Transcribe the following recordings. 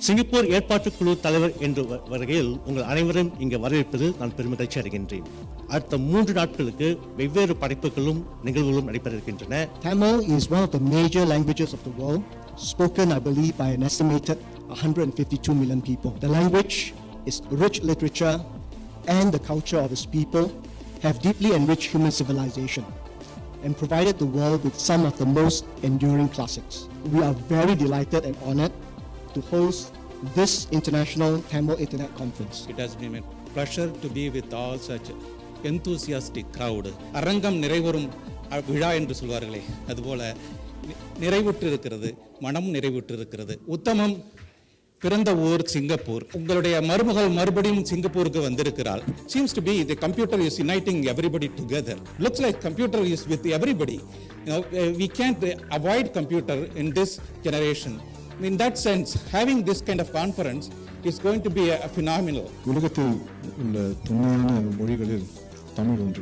Singapore ஏற்பாட்டுக்குழு தலைவர் என்ற வகையில் உங்கள் அனைவரும் இங்கே வரவேற்பது நான் பெருமகிழ்ச்சி அடைகின்றேன். அடுத்த 3 நாட்களுக்கு வெவ்வேறு படைப்புகளும் நிகழ்வுகளும் நடைபெற இருக்கின்றன. Tamil is one of the major languages of the world, spoken, I believe, by an estimated 152 million people. The language, its rich literature, and the culture of its people have deeply enriched human civilization and provided the world with some of the most enduring classics. We are very delighted and honored to host this International Tamil Internet Conference. It has been a pleasure to be with all such enthusiastic crowd. அரங்கம் நிறைவரும் விழா என்று சொல்வார்களே, அதுபோல நிறைவுற்று இருக்கிறது, மனம் நிறைவுற்று இருக்கிறது. உத்தமம் பிறந்த ஊர் சிங்கப்பூர். உங்களுடைய மருமகள் மறுபடியும் சிங்கப்பூருக்கு வந்திருக்கிறாள். Seems to be the computer is uniting everybody together. Looks like computer is with everybody. We can't avoid computer in this generation. In that sense, having this kind of conference is going to be a phenomenal. உலகத்தில் உள்ள தொன்மையான மொழிகளில் தமிழ் ஒன்று.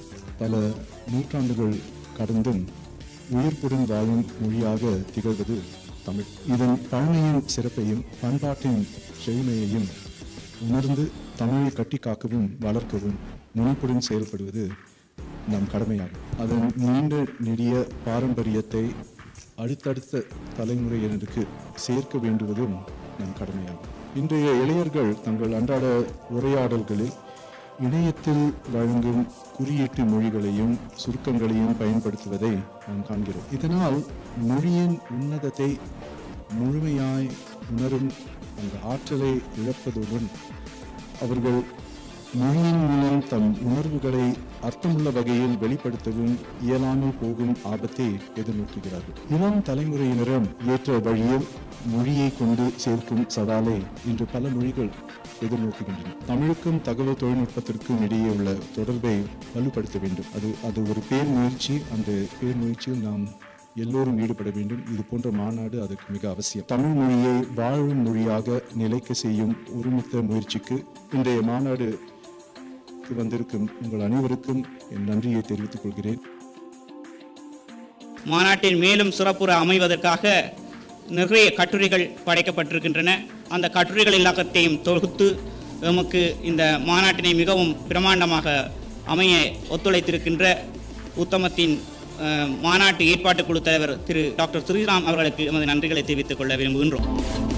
பல நூற்றாண்டுகள் கடந்தும் உயிர்ப்புடன் வாழும் மொழியாக திகழ்வது தமிழ். இதன் பழமையின் சிறப்பையும் பண்பாட்டின் செழுமையையும் உணர்ந்து தமிழை கட்டி காக்கவும் வளர்க்கவும் முனைப்புடன் செயல்படுவது நம் கடமையாகும். அதன் நீண்ட நெடிய பாரம்பரியத்தை அடுத்தடுத்த தலைமுறையினருக்கு சேர்க்க வேண்டுவதும் நம் கடமையாகும். இன்றைய இளைஞர்கள் தங்கள் அன்றாட உரையாடல்களில் இணையத்தில் வழங்கும் குறியீட்டு மொழிகளையும் சுருக்கங்களையும் பயன்படுத்துவதை நாம் காண்கிறோம். இதனால் மொழியின் உன்னதத்தை முழுமையாய் உணரும் அந்த ஆற்றலை இழப்பதுடன் அவர்கள் மொழியின் மூலம் தம் உணர்வுகளை அர்த்தமுள்ள வகையில் வெளிப்படுத்தவும் இயலாமல் போகும் ஆபத்தை எதிர்நோக்குகிறார்கள். இளம் தலைமுறையினரும் ஏற்ற வழியில் மொழியை கொண்டு சேர்க்கும் சவாலை இன்று பல மொழிகள் எதிர்நோக்குகின்றன. தமிழுக்கும் தகவல் தொழில்நுட்பத்திற்கும் இடையே உள்ள தொடர்பை வலுப்படுத்த வேண்டும். அது ஒரு பேர் முயற்சி. அந்த பேர் முயற்சியில் நாம் எல்லோரும் ஈடுபட வேண்டும். இது போன்ற மாநாடு அதற்கு மிக அவசியம். தமிழ் மொழியை வாழும் மொழியாக நிலைக்க செய்யும் ஒருமித்த முயற்சிக்கு இன்றைய மாநாடு வந்திருக்கும் உங்கள் அனைவருக்கும் என் நன்றியை தெரிவித்துக் கொள்கிறேன். மாநாட்டில் மேலும் சிறப்புற அமைவதற்காக நிறைய கட்டுரைகள் படைக்கப்பட்டிருக்கின்றன. அந்த கட்டுரைகள் எல்லாத்தையும் தொகுத்து நமக்கு இந்த மாநாட்டினை மிகவும் பிரமாண்டமாக அமைய ஒத்துழைத்திருக்கின்ற உத்தமத்தின் மாநாட்டு ஏற்பாட்டுக்குழு தலைவர் திரு டாக்டர் ஸ்ரீராம் அவர்களுக்கு எமது நன்றிகளை தெரிவித்துக் கொள்ள விரும்புகின்றோம்.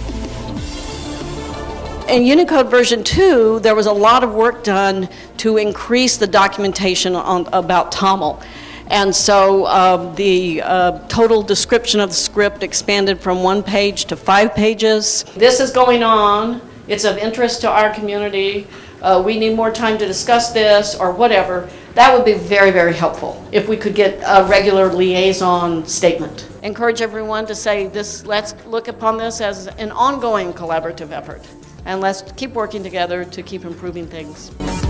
In Unicode version 2, there was a lot of work done to increase the documentation about Tamil. And so the total description of the script expanded from 1 page to 5 pages. This is going on. It's of interest to our community. We need more time to discuss this or whatever. That would be very, very helpful if we could get a regular liaison statement. Encourage everyone to say this, let's look upon this as an ongoing collaborative effort. And let's keep working together to keep improving things.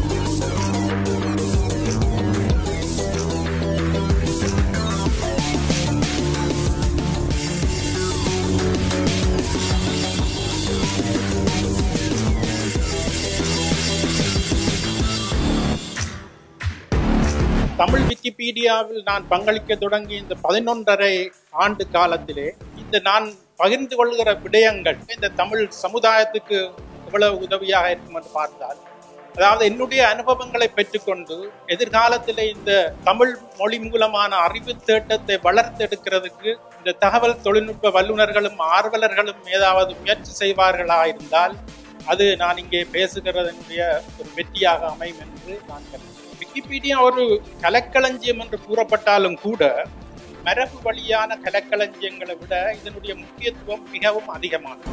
Tamil விக்கிபீடியாவில் நான் பங்களிக்க தொடங்கி இந்த 11.5 ஆண்டு காலத்திலே இந்த நான் பகிர்ந்து கொள்கிற விடயங்கள் இந்த தமிழ் சமுதாயத்துக்கு எவ்வளவு உதவியாக இருக்கும் என்று பார்த்தால், அதாவது என்னுடைய அனுபவங்களை பெற்றுக்கொண்டு எதிர்காலத்தில் இந்த தமிழ் மொழி மூலமான அறிவு தேட்டத்தை வளர்த்தெடுக்கிறதுக்கு இந்த தகவல் தொழில்நுட்ப வல்லுநர்களும் ஆர்வலர்களும் ஏதாவது முயற்சி செய்வார்களா இருந்தால் அது நான் இங்கே பேசுகிறதனுடைய ஒரு வெற்றியாக அமையும் என்று நான் கருதுகிறேன். விக்கிபீடியா ஒரு கலக்களஞ்சியம் என்று கூறப்பட்டாலும் கூட மரபு வழியான கலக்களஞ்சியங்களை விட இதனுடைய முக்கியத்துவம் மிகவும் அதிகமானது.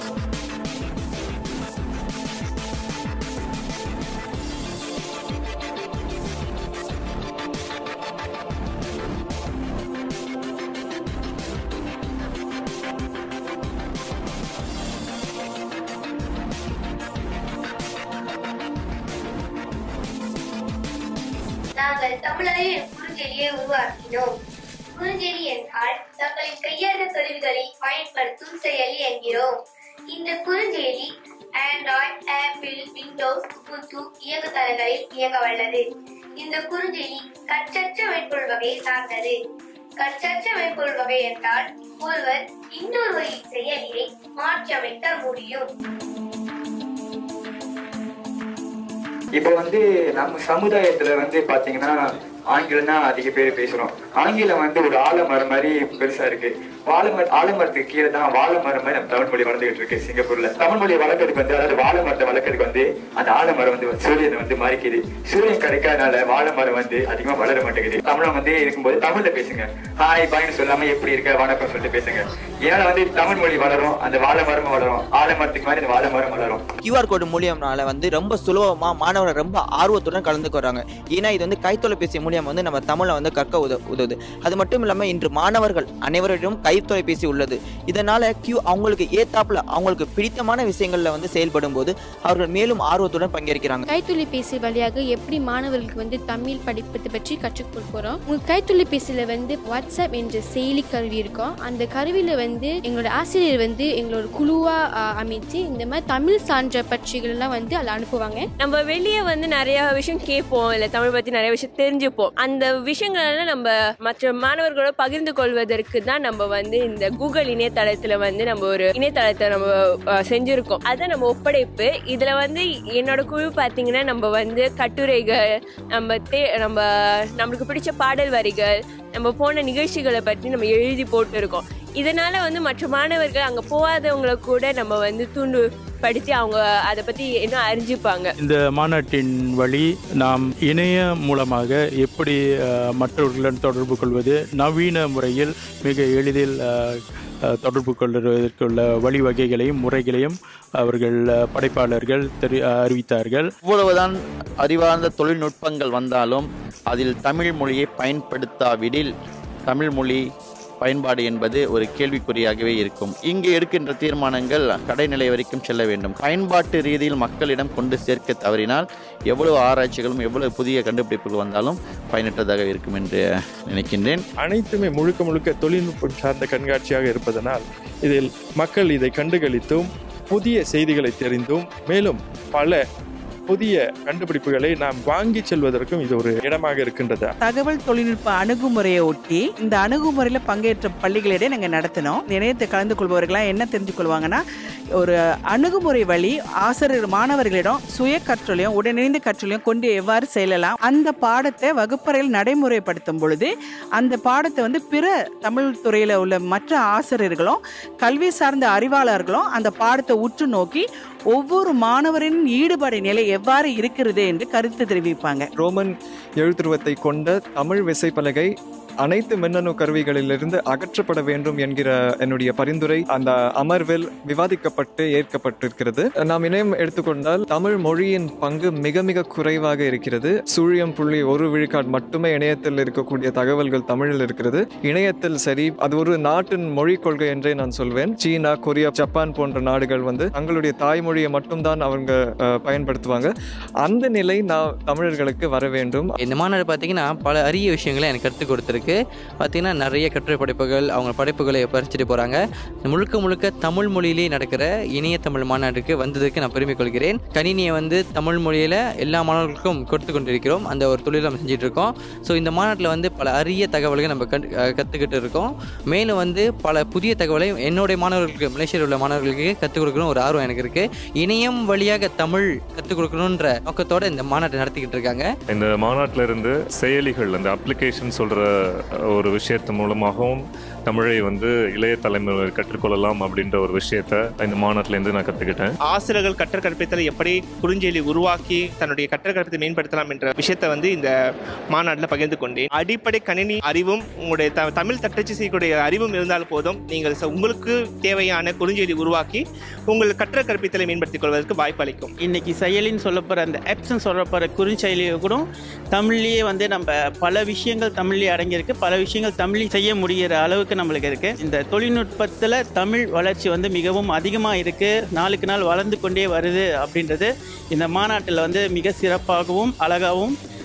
நாங்கள் தமிழரில் குறுஞ்செய்தியை உருவாக்கினோம். குறுஞ்செய்தி என்றால் தங்களின் கையாண்ட கருவிகளை பயன்படுத்தும் செயலி என்கிறோம். இந்த குறுஞ்செய்தி ஆண்ட்ராய்டு, ஆப்பிள், விண்டோஸ், உபுண்டு இயங்குதளங்களில் இயங்க வல்லது. இந்த குறுஞ்செய்தி கற்றற்ற மென்பொருள் வகையை சார்ந்தது. கற்றமைப்பொருள் வகை என்றால் ஒருவர் இன்னொருவரின் செயலியை மாற்றியமைக்க முடியும். இப்போ நம்ம சமுதாயத்துல பாத்தீங்கன்னா ஆங்கிலம் தான் அதிக பேர் பேசுறோம். ஆங்கிலம் ஒரு ஆலமரம் மாதிரி பெருசா இருக்கு. ஆலமரத்துக்கு கீழே தான் வாழைமரம் மாதிரி நம்ம தமிழ் மொழி வளர்ந்துகிட்டு இருக்கு சிங்கப்பூர்ல. தமிழ் மொழி வளர்க்கறதுக்கு அதாவது வாழைமரத்தை வளர்க்கறதுக்கு அந்த ஆலமரம் சூரியனை மறைக்குது. சூரியன் கிடைக்காதனால வாழைமரம் அதிகமா வளர மாட்டேங்குது. தமிழம் இருக்கும்போது தமிழ்ல பேசுங்க. ஹாய் பாய்னு சொல்லாம எப்படி இருக்க வணக்கம் சொல்லிட்டு பேசுங்க. ஏன்னா தமிழ் மொழி வளரும், அந்த வாழைமரமும் வளரும், ஆலமரத்துக்கு மாதிரி அந்த வாழைமரம் வளரும். QR கோடு மூலியம்னால ரொம்ப சுலபமா மாணவர்கள் ரொம்ப ஆர்வத்துடன் கலந்துக்கு வராங்க. ஏன்னா இது கைத்தொலைபேசி மூலியம் நம்ம தமிழை கற்க உதவுது. அது மட்டும் இல்லாம இன்று மாணவர்கள் அனைவரிடம் கைத்தொலைபேசி உள்ளது. இதனால அவங்களுக்கு ஏத்தாப்புல அவங்களுக்கு பிடித்தமான விஷயங்கள்ல செயல்படும் போது அவர்கள் மேலும் ஆர்வத்துடன் பங்கேற்கிறாங்க. கைத்தொலைபேசி வழியாக எப்படி மாணவர்களுக்கு தமிழ் படிப்பது பற்றி கற்றுக் கொடுக்கிறோம். உங்க கைத்தொலைபேசியில வாட்ஸ்அப் என்ற செயலி கருவி இருக்கும். அந்த கருவியில எங்களோட ஆசிரியர் எங்களோட குழுவா அமைச்சு இந்த மாதிரி தமிழ் சான்ற பற்றிகள் எல்லாம் அதில் அனுப்புவாங்க. நம்ம வெளியே நிறைய விஷயம் கேட்போம், இல்ல தமிழ் பத்தி நிறைய விஷயம் தெரிஞ்சுப்போம். அந்த விஷயங்களெல்லாம் நம்ம மற்ற மாணவர்களோட பகிர்ந்து கொள்வதற்கு தான் நம்ம இந்த கூகுள் இணையதளத்துல நம்ம ஒரு இணையதளத்தை நம்ம செஞ்சிருக்கோம். அதை நம்ம ஒப்படைப்பு. இதுல என்னோட குழு பாத்தீங்கன்னா நம்ம கட்டுரைகள், நம்மளுக்கு பிடிச்ச பாடல் வரிகள், நம்ம போன நிகழ்ச்சிகளை பற்றி நம்ம எழுதி போட்டு இருக்கோம். இதனால மற்ற மாணவர்கள் அங்க போகாதவங்களை கூட நம்ம தூண்டுபடுத்தி அவங்க அதை பத்தி இன்னும் அறிஞ்சுப்பாங்க. இந்த மாநாட்டின் வழி நாம் இணைய மூலமாக எப்படி மற்றவர்களுடன் தொடர்பு கொள்வது, நவீன முறையில் மிக எளிதில் தொடர்பு கொள்வதற்குள்ள வழிவகைகளையும் முறைகளையும் அவர்கள் படைப்பாளர்கள் அறிவித்தார்கள். இவ்வளவுதான் அறிவார்ந்த தொழில்நுட்பங்கள் வந்தாலும் அதில் தமிழ் மொழியை பயன்படுத்தாவிடில் தமிழ் மொழி பயன்பாடு என்பது ஒரு கேள்விக்குறியாகவே இருக்கும். இங்கு எடுக்கின்ற தீர்மானங்கள் கடைநிலை வரைக்கும் செல்ல வேண்டும். பயன்பாட்டு ரீதியில் மக்களிடம் கொண்டு சேர்க்க தவறினால் எவ்வளவு ஆராய்ச்சிகளும் எவ்வளவு புதிய கண்டுபிடிப்புகள் வந்தாலும் பயனற்றதாக இருக்கும் என்று நினைக்கின்றேன். அனைத்துமே முழுக்க தொழில்நுட்பம் சார்ந்த கண்காட்சியாக இருப்பதனால் இதில் மக்கள் இதை கண்டுகளித்தும் புதிய செய்திகளை தெரிந்தும் மேலும் பல புதிய கண்டுபிடிப்புகளை நாம் வாங்கி செல்வதற்கும் இது ஒரு இடமாக இருக்கின்றது. தகவல் தொழில்நுட்ப அணுகுமுறையை ஒட்டி இந்த அணுகுமுறையில் பங்கேற்ற பள்ளிகளிடையே நாங்கள் நடத்தினோம். இணையத்தை கலந்து கொள்பவர்களாம் என்ன தெரிஞ்சு கொள்வாங்கன்னா, ஒரு அணுகுமுறை வழி ஆசிரியர் மாணவர்களிடம் சுய கற்றலையும் உடனிணைந்த கற்றலையும் கொண்டு எவ்வாறு செல்லலாம், அந்த பாடத்தை வகுப்பறையில் நடைமுறைப்படுத்தும் பொழுது அந்த பாடத்தை பிற தமிழ் துறையில் உள்ள மற்ற ஆசிரியர்களும் கல்வி சார்ந்த அறிவாளர்களும் அந்த பாடத்தை உற்று நோக்கி ஒவ்வொரு மாணவரின் ஈடுபாடு நிலை எவ்வாறு இருக்கிறது என்று கருத்து தெரிவிப்பாங்க. ரோமன் எழுத்துருவத்தை கொண்ட தமிழ் விசைப்பலகை அனைத்து மின்னணு கருவிகளிலிருந்து அகற்றப்பட வேண்டும் என்கிற என்னுடைய பரிந்துரை அந்த அமர்வில் விவாதிக்கப்பட்டு ஏற்கப்பட்டிருக்கிறது. நாம் இணையம் எடுத்துக்கொண்டால் தமிழ் மொழியின் பங்கு மிக மிக குறைவாக இருக்கிறது. 0.1 விழுக்காடு மட்டுமே இணையத்தில் இருக்கக்கூடிய தகவல்கள் தமிழில் இருக்கிறது. இணையத்தில் சரி, அது ஒரு நாட்டின் மொழி கொள்கை என்றே நான் சொல்வேன். சீனா, கொரியா, ஜப்பான் போன்ற நாடுகள் தங்களுடைய தாய்மொழியை மட்டும்தான் அவங்க பயன்படுத்துவாங்க. அந்த நிலை தமிழர்களுக்கு வர வேண்டும். இந்த மாநாடு பார்த்தீங்கன்னா பல அரிய விஷயங்களை எனக்கு கற்றுக் கொடுத்துருக்கு. பார்த்தீங்கன்னா நிறைய கட்டுரை படைப்புகள், அவங்க படைப்புகளை பறிச்சுட்டு போகிறாங்க. முழுக்க தமிழ் மொழியிலே நடக்கிற இணைய தமிழ் மாநாட்டுக்கு வந்ததுக்கு நான் பெருமை கொள்கிறேன். கணினியை தமிழ் மொழியில் எல்லா மாணவர்களுக்கும் கொடுத்து கொண்டிருக்கிறோம். அந்த ஒரு தொழிலை நம்ம செஞ்சுட்டு இருக்கோம். ஸோ இந்த மாநாட்டில் பல அரிய தகவல்கள் நம்ம கற்றுக்கிட்டு இருக்கோம். மேலும் பல புதிய தகவலை என்னுடைய மாணவர்களுக்கு, மலேசியாவில் உள்ள மாணவர்களுக்கு கற்றுக் கொடுக்கணும் ஒரு ஆர்வம் எனக்கு இருக்குது. இணையம் வழியாக தமிழ் கற்றுக் கொடுக்கணுன்ற நோக்கத்தோடு இந்த மாநாட்டை நடத்திக்கிட்டு இருக்காங்க. இந்த மாநாட்டில் இருந்து செயலிகள், அந்த அப்ளிகேஷன் சொல்கிற ஒரு விஷயத்து மூலமாகவும் தமிழை இளைய தலைமுறை கற்றுக்கொள்ளலாம் அப்படின்ற ஒரு விஷயத்தை இந்த மாநாட்டிலேருந்து நான் கற்றுக்கிட்டேன். ஆசிரியர்கள் கற்றல் கற்பித்தலை எப்படி குறுஞ்செயலி உருவாக்கி தன்னுடைய கற்றல் கற்பித்தை மேம்படுத்தலாம் என்ற விஷயத்தை இந்த மாநாட்டில் பகிர்ந்து கொண்டேன். அடிப்படை கணினி அறிவும் உங்களுடைய தமிழ் தட்டச்சு செய்யக்கூடிய அறிவும் இருந்தால் போதும், நீங்கள் உங்களுக்கு தேவையான குறுஞ்செயலி உருவாக்கி உங்கள் கற்றல் கற்பித்தலை மேம்படுத்திக் கொள்வதற்கு வாய்ப்பு அளிக்கும். இன்னைக்கு செயலின்னு சொல்லப்போகிற அந்த ஆப்ஸ்ன்னு சொல்லப்போகிற குறுஞ்செயலியை கூட தமிழ்லேயே நம்ம பல விஷயங்கள் தமிழ்லேயே அடங்கியிருக்கு. பல விஷயங்கள் தமிழில் செய்ய முடிகிற அளவுக்கு நம்மளுக்கு இருக்கு. இந்த தொழில்நுட்பத்தில் தமிழ் வளர்ச்சி மிகவும் அதிகமாக இருக்கு, நாளுக்கு நாள் வளர்ந்து கொண்டே வருது அப்படின்றது இந்த மாநாட்டில் மிக சிறப்பாகவும் அழகாகவும்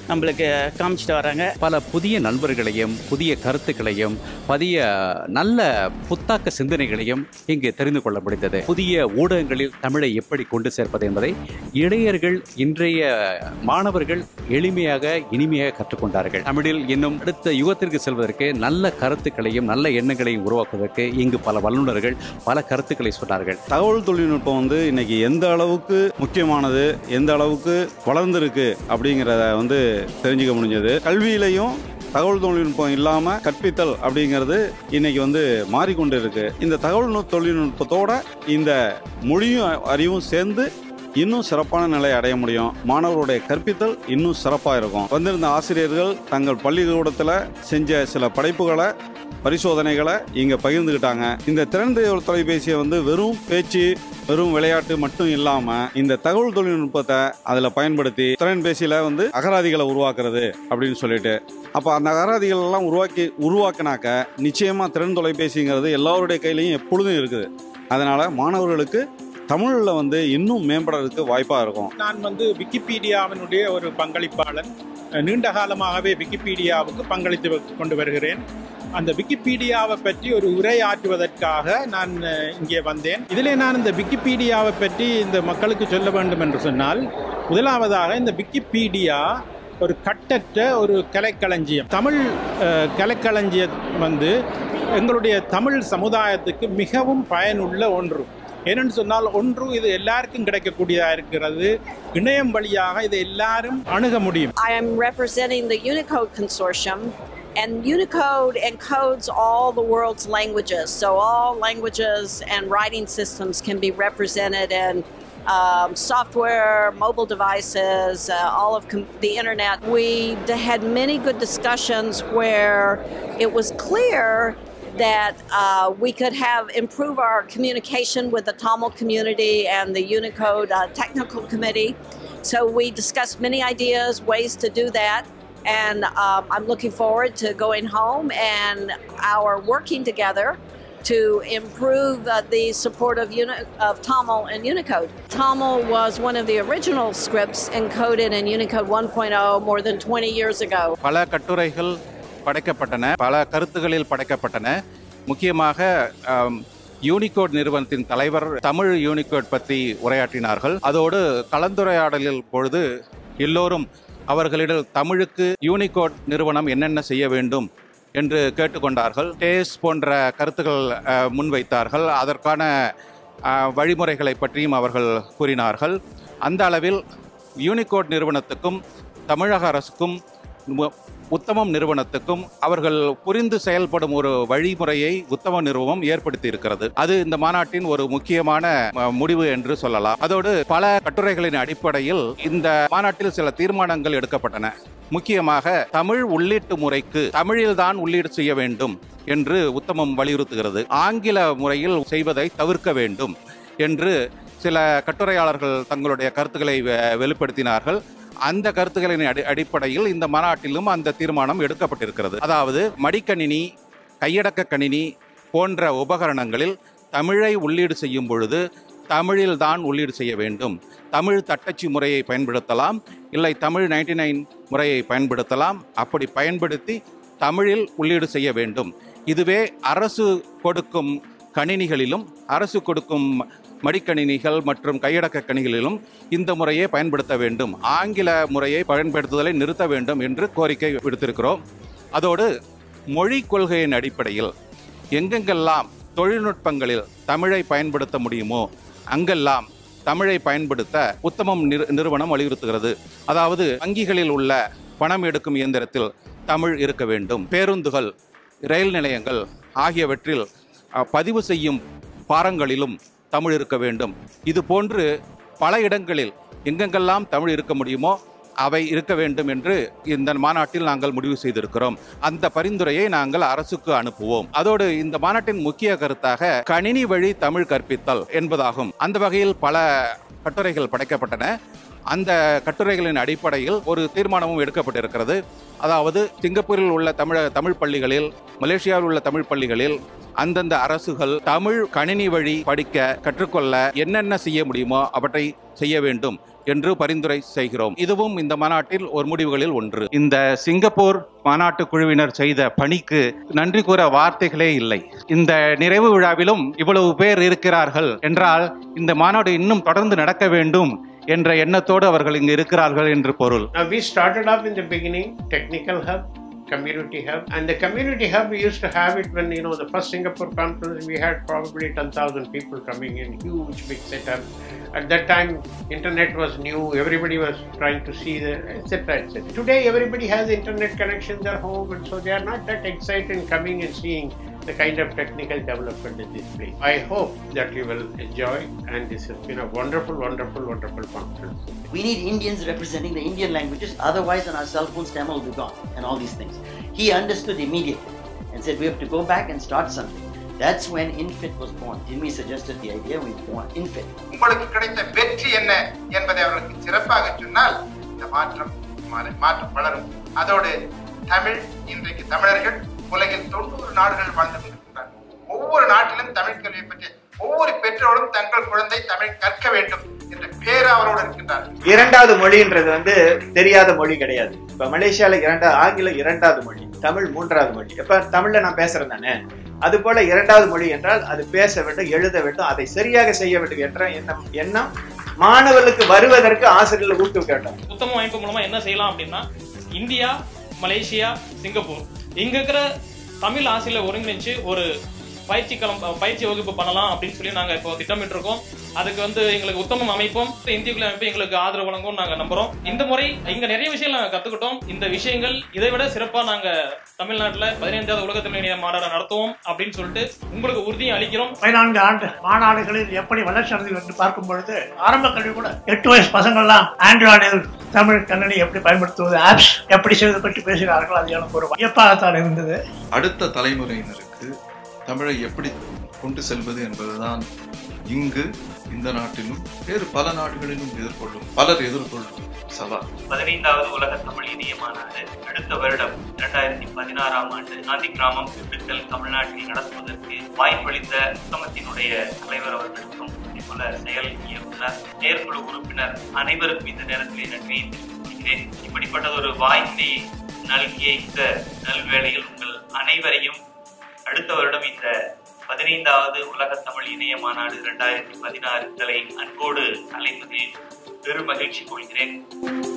நம்மளுக்கு காமிச்சிட்டு வராங்க. பல புதிய நண்பர்களையும் புதிய கருத்துக்களையும் புதிய நல்ல புத்தாக்க சிந்தனைகளையும் இங்கு தெரிந்து கொள்ள முடிந்தது. புதிய ஊடகங்களில் தமிழை எப்படி கொண்டு சேர்ப்பது என்பதை இளைஞர்கள் இன்றைய மாணவர்கள் எளிமையாக இனிமையாக கற்றுக்கொண்டார்கள். தமிழில் இன்னும் அடுத்த யுகத்திற்கு செல்வதற்கு நல்ல கருத்துக்களையும் நல்ல எண்ணங்களையும் உருவாக்குவதற்கு இங்கு பல வல்லுநர்கள் பல கருத்துக்களை சொன்னார்கள். தகவல் தொழில்நுட்பம் வந்து இன்னைக்கு எந்த அளவுக்கு முக்கியமானது, எந்த அளவுக்கு வளர்ந்துருக்கு அப்படிங்கிறத வந்து தெரிஞ்சுக்க முடிஞ்சது. கல்வியிலையும் தகவல் தொழில்நுட்பம் இல்லாமல் கற்பித்தல் அப்படிங்கிறது இன்னைக்கு வந்து மாறிக்கொண்டு இருக்கு. இந்த தகவல் தொழில்நுட்பத்தோட இந்த மொழியும் அறிவும் சேர்ந்து இன்னும் சிறப்பான நிலையை அடைய முடியும். மாணவர்களுடைய கற்பித்தல் இன்னும் சிறப்பாக இருக்கும். வந்திருந்த ஆசிரியர்கள் தங்கள் பள்ளிக்கூடத்தில் செஞ்ச சில படைப்புகளை, பரிசோதனைகளை இங்கே பகிர்ந்துக்கிட்டாங்க. இந்த திறன் தொலைபேசியை வந்து வெறும் பேச்சு, வெறும் விளையாட்டு மட்டும் இல்லாமல் இந்த தகவல் தொழில்நுட்பத்தை அதில் பயன்படுத்தி திறன்பேசியில் வந்து அகராதிகளை உருவாக்குறது அப்படின்னு சொல்லிட்டு, அப்போ அந்த அகராதிகள் எல்லாம் உருவாக்கினாக்க நிச்சயமாக திறன் தொலைபேசிங்கிறது எல்லாருடைய கையிலையும் எப்பொழுதும் இருக்குது. அதனால் மாணவர்களுக்கு தமிழில் வந்து இன்னும் மேம்படுறதுக்கு வாய்ப்பாக இருக்கும். நான் வந்து விக்கிபீடியாவினுடைய ஒரு பங்களிப்பாளன். நீண்ட காலமாகவே விக்கிபீடியாவுக்கு பங்களித்து கொண்டு வருகிறேன். அந்த விக்கிபீடியாவை பற்றி ஒரு உரையாற்றுவதற்காக நான் இங்கே வந்தேன். இதிலே நான் இந்த விக்கிபீடியாவை பற்றி இந்த மக்களுக்கு சொல்ல வேண்டும் என்று சொன்னால், முதலாவதாக இந்த விக்கிபீடியா ஒரு கட்டற்ற ஒரு கலைக்களஞ்சியம். தமிழ் கலைக்களஞ்சியம் வந்து எங்களுடைய தமிழ் சமுதாயத்துக்கு மிகவும் பயனுள்ள ஒன்று. ஏனென்று சொன்னால், ஒன்று இது எல்லாருக்கும் கிடைக்கக்கூடியதாக இருக்கிறது. இணையம் வழியாக இதை எல்லாரும் அணுக முடியும். I am representing the Unicode Consortium, and Unicode encodes all the world's languages. So all languages and writing systems can be represented in software, mobile devices, all of the internet. We had many good discussions where it was clear that we could improve our communication with the Tamil community and the Unicode technical committee. So we discussed many ideas, ways to do that. And I'm looking forward to going home and our working together to improve the support of Tamil and Unicode. Tamil was one of the original scripts encoded in Unicode 1.0 more than 20 years ago. பல கட்டுரைகள் படைக்கப்பட்டன, பல கருத்துகளில் படைக்கப்பட்டன. முக்கியமாக Unicode நிறுவனத்தின் தலைவர் Tamil Unicode பற்றி உரையாற்றினார்கள். அதோடு கலந்துரையாடலில் பொழுது எல்லோரும் அவர்களிடம் தமிழுக்கு யூனிகோட் நிறுவனம் என்னென்ன செய்ய வேண்டும் என்று கேட்டுக்கொண்டார்கள். டேஸ் போன்ற கருத்துக்கள் முன்வைத்தார்கள். அதற்கான வழிமுறைகளை பற்றியும் அவர்கள் கூறினார்கள். அந்த அளவில் யூனிகோட் நிறுவனத்துக்கும் தமிழக அரசுக்கும் உத்தமம் நிறுவனத்துக்கும் அவர்கள் புரிந்து செயல்படும் ஒரு வழிமுறையை உத்தம நிறுவனம் ஏற்படுத்தி இருக்கிறது. அது இந்த மாநாட்டின் ஒரு முக்கியமான முடிவு என்று சொல்லலாம். அதோடு பல கட்டுரைகளின் அடிப்படையில் இந்த மாநாட்டில் சில தீர்மானங்கள் எடுக்கப்பட்டன. முக்கியமாக தமிழ் உள்ளீட்டு முறைக்கு தமிழில்தான் உள்ளீடு செய்ய வேண்டும் என்று உத்தமம் வலியுறுத்துகிறது. ஆங்கில முறையில் செய்வதை தவிர்க்க வேண்டும் என்று சில கட்டுரையாளர்கள் தங்களுடைய கருத்துக்களை வெளிப்படுத்தினார்கள். அந்த கருத்துக்களின் அடிப்படையில் இந்த மாநாட்டிலும் அந்த தீர்மானம் எடுக்கப்பட்டிருக்கிறது. அதாவது மடிக்கணினி, கையடக்க கணினி போன்ற உபகரணங்களில் தமிழை உள்ளீடு செய்யும் பொழுது தமிழில்தான் உள்ளீடு செய்ய வேண்டும். தமிழ் தட்டச்சு முறையை பயன்படுத்தலாம், இல்லை தமிழ் 99 முறையை பயன்படுத்தலாம். அப்படி பயன்படுத்தி தமிழில் உள்ளீடு செய்ய வேண்டும். இதுவே அரசு கொடுக்கும் கணினிகளிலும், அரசு கொடுக்கும் மடிக்கணினிகள் மற்றும் கையடக்க கணினிகளிலும் இந்த முறையை பயன்படுத்த வேண்டும். ஆங்கில முறையை பயன்படுத்துதலை நிறுத்த வேண்டும் என்று கோரிக்கை விடுத்திருக்கிறோம். அதோடு மொழி கொள்கையின் அடிப்படையில் எங்கெங்கெல்லாம் தொழில்நுட்பங்களில் தமிழை பயன்படுத்த முடியுமோ அங்கெல்லாம் தமிழை பயன்படுத்த உத்தமம் நிறுவனம் வலியுறுத்துகிறது. அதாவது வங்கிகளில் உள்ள பணம் எடுக்கும் இயந்திரத்தில் தமிழ் இருக்க வேண்டும். பேருந்துகள், ரயில் நிலையங்கள் ஆகியவற்றில் பதிவு செய்யும் பாரங்களிலும் தமிழ் இருக்க வேண்டும். இது போன்று பல இடங்களில் எங்கெங்கெல்லாம் தமிழ் இருக்க முடியுமோ அவை இருக்க வேண்டும் என்று இந்த மாநாட்டில் நாங்கள் முடிவு செய்திருக்கிறோம். அந்த பரிந்துரையை நாங்கள் அரசுக்கு அனுப்புவோம். அதோடு இந்த மாநாட்டின் முக்கிய கருத்தாக கணினி வழி தமிழ் கற்பித்தல் என்பதாகும். அந்த வகையில் பல கட்டுரைகள் படைக்கப்பட்டன. அந்த கட்டுரைகளின் அடிப்படையில் ஒரு தீர்மானமும் எடுக்கப்பட்டிருக்கிறது. அதாவது சிங்கப்பூரில் உள்ள தமிழ் பள்ளிகளில், மலேசியாவில் உள்ள தமிழ் பள்ளிகளில் அந்தந்த அரசுகள் தமிழ் கணினி வழி படிக்க கற்றுக்கொள்ள என்னென்ன செய்ய முடியுமோ அவற்றை செய்ய வேண்டும் என்று பரிந்துரை செய்கிறோம். இதுவும் இந்த மாநாட்டில் ஒரு முடிவுகளில் ஒன்று. இந்த சிங்கப்பூர் மாநாட்டு குழுவினர் செய்த பணிக்கு நன்றி கூற வார்த்தைகளே இல்லை. இந்த நிறைவு விழாவிலும் இவ்வளவு பேர் இருக்கிறார்கள் என்றால் இந்த மாநாடு இன்னும் தொடர்ந்து நடக்க வேண்டும் என்ற எண்ணத்தோடு அவர்கள் இங்கு இருக்கிறார்கள் என்று பொருள். We started off in the beginning technical hub, community hub, and the community hub we used to have it when the first Singapore conference we had probably 10,000 people coming in, huge big setup. At that time internet was new, everybody was trying to see the etc. Today everybody has internet connections at home, and so they are not that excited in coming and seeing the kind of technical development in this place. I hope that you will enjoy, and this has been a wonderful conference. We need Indians representing the Indian languages, otherwise on our cell phones Tamil will be gone and all these things. He understood immediately and said we have to go back and start something. That's when INFIT was born. Jimmy suggested the idea, we born INFIT. உங்களுக்கு கிடைத்த வெற்றி என்ன என்பதை அவர்களுக்கு சிறப்பாக சொன்னால் இந்த மாற்றம் வளரும். அதோடு தமிழ், இன்றைக்கு தமிழர்கள் உலகில் 90 நாடுகள் வாழ்ந்து கொண்டிருக்கிறார்கள். ஒவ்வொரு நாட்டிலும் தமிழ் கல்வியை பற்றி ஒவ்வொரு பெற்றோரும் தங்கள் குழந்தை தமிழ் கற்க வேண்டும் என்ற பேராவலோடு இருக்கின்றார்கள். இரண்டாவது மொழின்றது தெரியாத மொழி கிடையாது. இப்ப மலேசியால ஆங்கிலம் இரண்டாவது மொழி, தமிழ் மூன்றாவது மொழி. இப்ப தமிழ்ல நான் பேசுறேன் தானே, அது போல இரண்டாவது மொழி என்றால் அது பேச வேண்டும், எழுத வேண்டும், அதை சரியாக செய்ய வேண்டும் என்ற எண்ணம் மாணவர்களுக்கு வருவதற்கு ஆசிரியர்கள் ஊக்குவிக்க வேண்டும். உத்தம அமைப்பு மூலமா என்ன செய்யலாம் அப்படின்னா, இந்தியா, மலேசியா, சிங்கப்பூர் இங்க இருக்கிற தமிழ் ஆசிரியர் ஒருங்கிணைச்சு ஒரு பயிற்சி வகுப்பு பண்ணலாம் அப்படின்னு சொல்லி நாங்க இப்போ திட்டமிட்டு இருக்கோம். அதுக்கு எங்களுக்கு உத்தமம் அமைப்பும் இந்திய அமைப்பு எங்களுக்கு ஆதரவு வழங்கும் நாங்க நம்புறோம். இந்த முறை இங்க நிறைய விஷயங்கள் நாங்க கத்துக்கிட்டோம். இந்த விஷயங்கள் இதை விட சிறப்பா நாங்க தமிழ்நாட்டுல 15வது உலக தமிழ் இணைய மாநாடு நடத்துவோம் அப்படின்னு சொல்லிட்டு உங்களுக்கு உறுதியை அளிக்கிறோம். 14 ஆண்டு மாநாடுகளில் எப்படி வளர்ச்சி அடைந்தது என்று பார்க்கும் பொழுது ஆரம்ப கல்வி கூட 8 வயசு பசங்கள்லாம் ஆண்ட்ராய்டில் தமிழ் கணினி எப்படி பயன்படுத்துவது, ஆப்ஸ் எப்படி செய்வது பற்றி பேசுகிறார்கள். அது எனக்கு ஒரு வியப்பாகத்தான் இருந்தது. அடுத்த தலைமுறையினருக்கு தமிழை எப்படி கொண்டு செல்வது என்பதுதான் இங்கு இந்த நாட்டிலும் வேறு பல நாடுகளிலும் பலர் எதிர்கொள்ளும் சவால். 15வது உலக தமிழ் இணைய மாநாடு அடுத்த வருடம் 2016ஆம் ஆண்டு காந்தி கிராமம் திண்டுக்கல் தமிழ்நாட்டில் நடத்துவதற்கு வாய்ப்பளித்த உத்தமத்தினுடைய தலைவர் அவர்களுக்கும் அதேபோல செயல் இயக்குனர், செயற்குழு உறுப்பினர் அனைவருக்கும் இந்த நேரத்திலே நன்றியை தெரிவித்துக் கொள்கிறேன். இப்படிப்பட்ட ஒரு வாய்ப்பை நல்கிய இந்த நல்வேளையில் உங்கள் அனைவரையும் அடுத்த வருடம் இந்த 15வது உலக தமிழ் இணைய மாநாடு 2016 அன்போடு அழைப்பதில் பெரும் மகிழ்ச்சி கொள்கிறேன்.